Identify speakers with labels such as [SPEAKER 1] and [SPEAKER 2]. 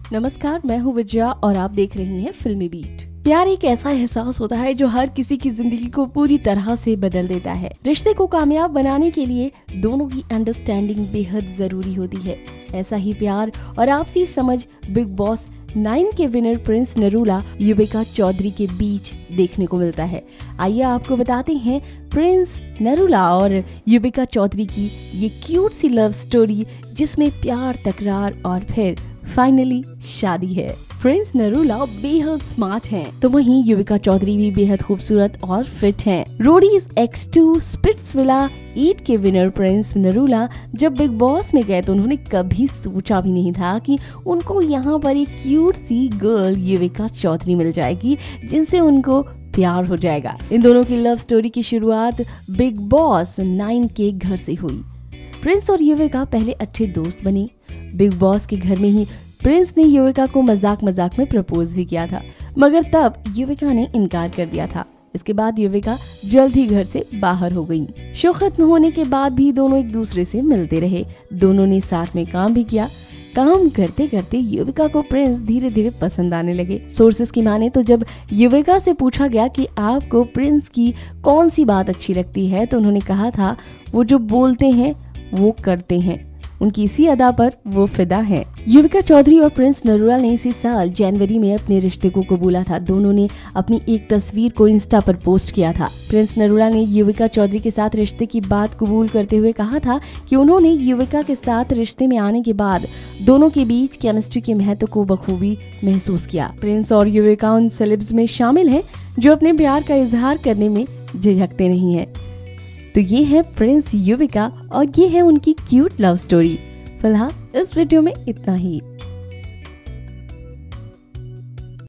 [SPEAKER 1] नमस्कार, मैं हूँ विजया और आप देख रही हैं फिल्मी बीट। प्यार एक ऐसा एहसास होता है जो हर किसी की जिंदगी को पूरी तरह से बदल देता है। रिश्ते को कामयाब बनाने के लिए दोनों की अंडरस्टैंडिंग बेहद जरूरी होती है। ऐसा ही प्यार और आपसी समझ बिग बॉस 9 के विनर प्रिंस नरूला युविका चौधरी के बीच देखने को मिलता है। आइए आपको बताते हैं प्रिंस नरूला और युविका चौधरी की ये क्यूट सी लव स्टोरी, जिसमें प्यार, तकरार और फिर फाइनली शादी है। प्रिंस नरूला बेहद स्मार्ट हैं, तो वहीं युविका चौधरी भी बेहद खूबसूरत और फिट हैं। रोडीज X2 स्पिट्सविला 8 के विनर प्रिंस नरूला जब बिग बॉस में गए तो उन्होंने कभी सोचा भी नहीं था कि उनको यहाँ पर एक क्यूट सी गर्ल युविका चौधरी मिल जाएगी, जिनसे उनको प्यार हो जाएगा। इन दोनों की लव स्टोरी की शुरुआत बिग बॉस 9 के घर से हुई। प्रिंस और युविका पहले अच्छे दोस्त बने। बिग बॉस के घर में ही प्रिंस ने युविका को मजाक में प्रपोज भी किया था, मगर तब युविका ने इनकार कर दिया था। इसके बाद युविका जल्द ही घर से बाहर हो गई। शो खत्म होने के बाद भी दोनों एक दूसरे से मिलते रहे। दोनों ने साथ में काम भी किया। काम करते करते युविका को प्रिंस धीरे धीरे पसंद आने लगे। सोर्सेस की माने तो जब युविका से पूछा गया कि आपको प्रिंस की कौन सी बात अच्छी लगती है, तो उन्होंने कहा था वो जो बोलते हैं वो करते हैं, उनकी इसी अदा पर वो फिदा है। युविका चौधरी और प्रिंस नरूला ने इसी साल जनवरी में अपने रिश्ते को कबूला था। दोनों ने अपनी एक तस्वीर को इंस्टा पर पोस्ट किया था। प्रिंस नरूला ने युविका चौधरी के साथ रिश्ते की बात कबूल करते हुए कहा था कि उन्होंने युविका के साथ रिश्ते में आने के बाद दोनों के बीच केमिस्ट्री के महत्व को बखूबी महसूस किया। प्रिंस और युविका उन सेलेब्स में शामिल हैं जो अपने प्यार का इजहार करने में झिझकते नहीं है। तो ये है प्रिंस युविका और ये है उनकी क्यूट लव स्टोरी। फिलहाल इस वीडियो में इतना ही।